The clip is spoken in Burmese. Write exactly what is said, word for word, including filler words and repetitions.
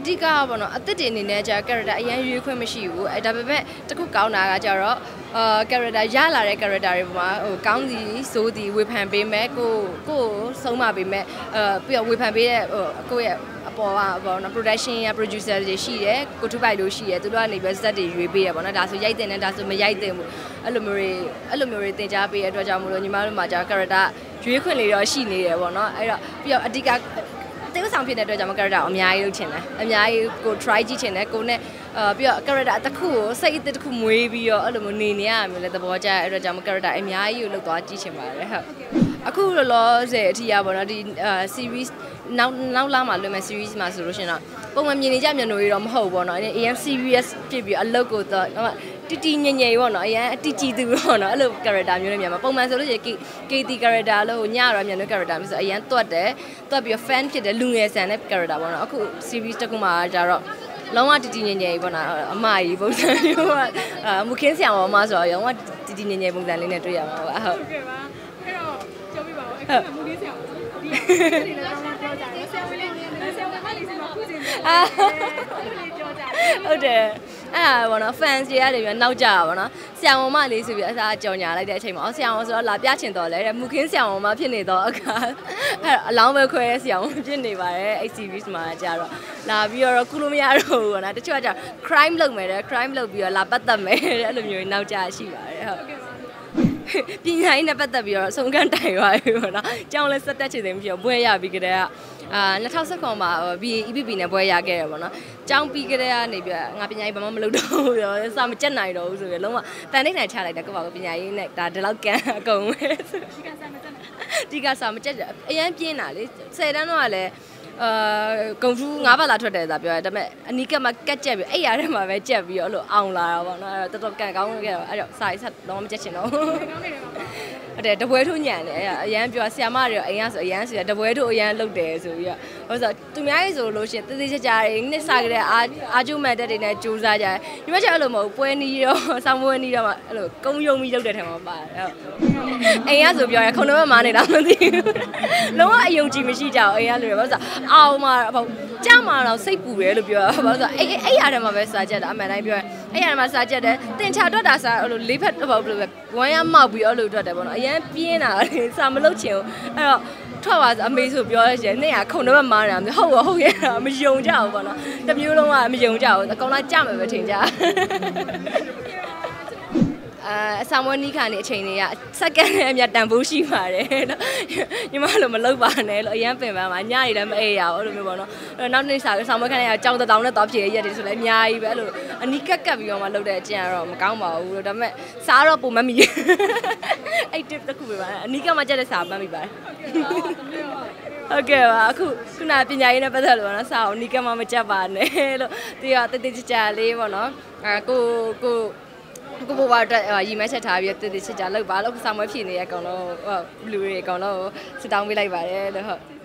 တိကပေါ့နော်အသက်တင်နေနဲ့ကြာ character အရင်ရွေးခွင့်မရှိဘူးအဲဒါပေမဲ့တခုကောင်းတာကကြတော့အာ character ရလာတဲ့ character တွေပေါ်မှာဟိုကောင်းစီစိုးစီဝေဖန်ပေးမယ်ကိုကိုဆုံးမပေးမယ်အဲပြီးတော့ဝေဖန်ပေးတဲ့ဟိုကိုရဲ့အပေါ်ကပေါ့နော် production ရ producer တွေရှိတယ်ကိုထုပိုက်လို့ရှိတယ်သူတို့ကနေပဲဇက်တွေရွေးပေးရပေါ့နော်ဒါဆိုရိုက်တင်တယ်ဒါဆိုမရိုက်တင်ဘူးအဲ့လိုမျိုးတွေအဲ့လိုမျိုးတွေတင် जा ပေးရတဲ့အတွက်ကြောင့်မလို့ညီမတို့မှာကြာ character ရွေးခွင့်လေးတော့ရှိနေတယ်ပေါ့နော်အဲ့တော့ပြီးတော့အဓိကတေးဆောင်ဖြစ်တဲ့အတွက်ကြောင့် character အများကြီးလုပ်ချင်တယ်အများကြီးကို try ကြည့်ချင်တယ်ကိုနဲ့အာပြီးတော့ character တစ်ခုကိုစိတ်အသစ်တစ်ခုမွေးပြီးတော့အဲ့လိုမျိုးနေနေရမျိုးလဲသဘောကျတဲ့အတွက်ကြောင့် character အများကြီးကိုလုပ်သွားကြည့်ချင်ပါတယ်ဟုတ်အခုလောလောဆယ်အထိရပါတော့ဒီ series နောက်နောက်လာမှလွှင့်မဲ့ series မှာဆိုလို့ရှိရင်တော့ပုံမှန်မြင်နေကြမြန်လို့ရတော့မဟုတ်ဘောနော်အရင် serious ဖြစ်ပြီးအလုပ်ကိုတော့တီတီငငယ်ပေါ့နော်အရင်အတီတီသူပေါ့နော်အဲ့လို character မျိုးနဲ့မြန်မှာပုံမှန်ဆိုလို့ရှိရင် K T character လို့ညတော့မြန်လို့ character မျိုးဆိုအရင်တွတ်တယ်တွတ်ပြီး fan ဖြစ်တဲ့လူငယ်ဆန်တဲ့ character ပေါ့နော်အခု series တစ်ခုမှာကျတော့လုံးဝတီတီငငယ်ပေါ့နော်အမကြီးပုံစံမျိုးကမူခင်းဆရာမမဆိုတော့ရောကတီတီငငယ်ပုံစံလေးနဲ့တွေ့ရမှာပါဟုတ်ကဲ့ပါအဲ့တော့ပြောပြပါဦးအဲ့ကမူခင်းဆရာဒီဒီလည်းတော့ပြောကြတယ်ဆရာမလေးဆရာမလေးစီမှာခုစဉ်တယ်အာပြောကြတယ်ဟုတ်တယ်အဲ့ဒါပေါ့နော် fans တွေရတယ်ပြီးနောက်ကြတာပေါ့နော်ဆရာမမလေးဆိုပြီးအစားကြော်ညာလိုက်တဲ့အချိန်မှာအော်ဆရာမဆိုတော့လာပြချင်တော့လဲတဲ့မူခင်းဆရာမမဖြစ်နေတော့အခါအဲ့အလောင်းပဲခွဲဆရာမဖြစ်နေပါတယ်အဲ့ series မှာကြတော့လာပြီးတော့ကုလို့မရတော့ဘူးပေါ့နော်တချို့ကကြ crime လုပ်မယ်တဲ့ crime လုပ်ပြီးတော့လာပတ်သက်မယ်တဲ့အဲ့လိုမျိုးနောက်ကြရှိပါတယ်ဟုတ်ပညာရေးနဲ့ပတ်သက်ပြီးတော့ဆုံးခန်းတိုင်သွားပြီပေါ့နော်။ကျောင်းလည်းစက်တက်ချင်တယ်ပြီးတော့ဘွဲရပြီးကြတဲ့ကအာ၂၀၁၉မှာ B E P P နဲ့ဘွဲရခဲ့တယ်ပေါ့နော်။ကျောင်းပြီးကြတဲ့ကနေပြီးငါပညာရေးဘာမှမလုပ်တော့ဘူးဆိုတော့စာမကျက်နိုင်တော့ဘူးဆိုပြီးလုံးဝတန်တိတ်နိုင်ချလိုက်တယ်ကိုယ့်ဘာကိုပညာရေးနဲ့ဒါဒီလောက်ကန်အကုန်ပဲဆို။ဒီကစာမကျက်ဒီကစာမကျက်အရင်ပြင်းတာလေဆယ်တန်းတော့ကလည်းအာဂုံထူးငါးပါးလာထွက်တယ်ဆိုတာပြောတယ်ဒါပေမဲ့အနီးကပ်မှာကက်ကြက်ပြီးအဲ့ရထဲမှာပဲကြက်ပြီးတော့အဲ့လိုအောင်လာတာပေါ့နော်အဲ့တော့တော်တော်ကန်ကောင်းခဲ့တော့အဲ့တော့စာရေးဆက်တော့မကြက်ချင်တော့ဟုတ်တယ်တပွဲထိုးညံတယ်အဲ့အရန်ပြောဆရာမတွေအိမ်ကဆိုအရန်ဆိုတပွဲထိုးအရန်လုပ်တယ်ဆိုပြီးတော့ဟိုဆိုသူများရေးဆိုလို့ရှိရင်တသေးချာချာတွေနှစ်စားကြတဲ့အာအာကျုံမန်တက်တွေနဲ့ကြိုးစားကြတယ်ဒီမှာကျအဲ့လိုမဟုတ်ပွဲနီးတော့ဆောင်းပွဲနီးတော့မှအဲ့လိုကုန်းယုံပြီးလုပ်တဲ့ထဲမှာပါတယ်ဟုတ်အိမ်ကဆိုပြောရဲခုံတော့မနေတာမသိဘူးလုံးဝအယုံကြည်မရှိကြဘူးအိမ်ကလို့ဘာလို့ဆိုအောင်မှာပေါ့ကြမှာတော့စိတ်ပူတယ်လို့ပြောဘာလို့ဆိုအဲ့အဲ့ရထဲမှာပဲစားကြတယ်အမှန်တိုင်းပြောရင်အဲ့ရထဲမှာစားကြတယ်တင်ချတွက်တာစားအဲ့လိုလေးဖက်ဘာလို့လဲဝမ်းရမောက်ပြီးအဲ့လိုတွက်တယ်ပေါ့နော်အရန်ပြင်းတာလေစာမလုပ်ချင်ဘူးအဲ့တော့ထွက်ပါအမေဆိုပြောရရှင်နေ့ကခုံတော့မားတာဟုတ်ဟုတ်ဟုတ်ရတာမယုံကြဘူးပေါ့နော်တမျိုးလုံးကမယုံကြဘူးအကောင်လိုက်ကြမယ်ပဲထင်ကြအာအဆောင်ဝနီးခါနေအချိန်တွေကစက္ကန့်နဲ့အမြတ်တန်ဖိုးရှိပါတယ်နော်ညီမလိုမလုပ်ပါနဲ့လို့အရန်ပင်ပန်းပါညနေလည်းမအေးရဘူးအဲ့လိုမျိုးပေါ့နော်အဲ့တော့နောက်နေ့စာဆောင်ဝခန်းတွေကကြောင်တောင်နဲ့တော့ဖြည့်ရက်တွေဆိုလည်းအများကြီးပဲအဲ့လိုအနီးကက်ကပ်ပြီးတော့မှလုပ်တဲ့အကျင့်ကတော့မကောင်းပါဘူးလို့ဒါပေမဲ့စားတော့ပုံမမီအဲ့ tip တစ်ခုပဲပါအနီးကမှကြက်တဲ့စာမှတ်မိပါတယ်ဟုတ်ကဲ့ပါအခုခုနပညာရေးနဲ့ပတ်သက်လို့ပေါ့နော်စာကိုအနီးကမှမကြက်ပါနဲ့လို့ဒီကတည်တည်ကြကြလေးပေါ့နော်အဲကိုကိုကိုဘွားအတွက်ရီမဲချက်ထားပြီးတည်တည်ချစ်ချာလောက်ပါလို့ဆောင်မွေးဖြစ်နေရအကောင်လုံးဟိုလူတွေအကောင်လုံးစစ်တောင်းပေးလိုက်ပါတယ်လို့ဟုတ်